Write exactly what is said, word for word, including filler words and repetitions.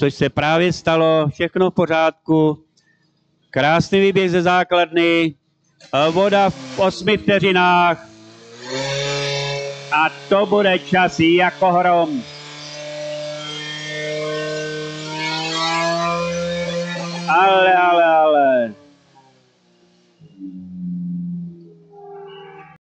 což se právě stalo, všechno v pořádku. Krásný výběh ze základny, voda v osmi vteřinách a to bude čas jako hrom. Ale, ale